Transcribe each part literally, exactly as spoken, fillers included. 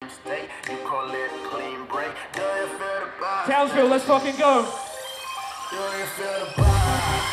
mistake. You call it a clean break. Do you feel the vibe? Townsville, let's fucking go. Do you feel the vibe?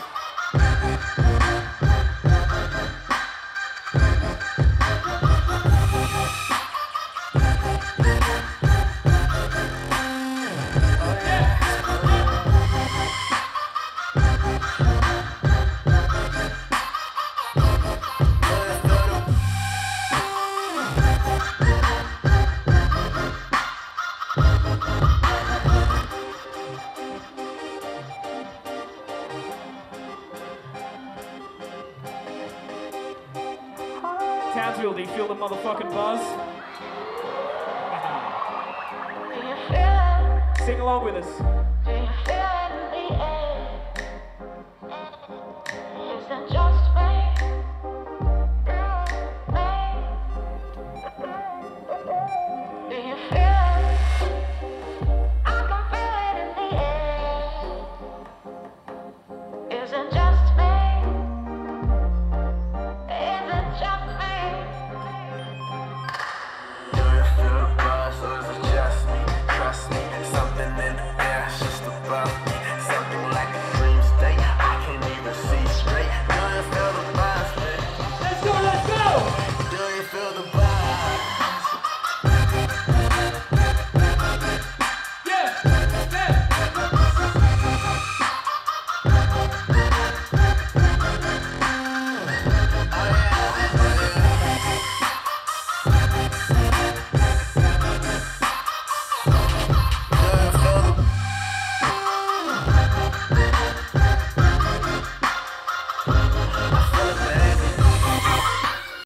Townsville, do you feel the motherfucking buzz? Sing along with us.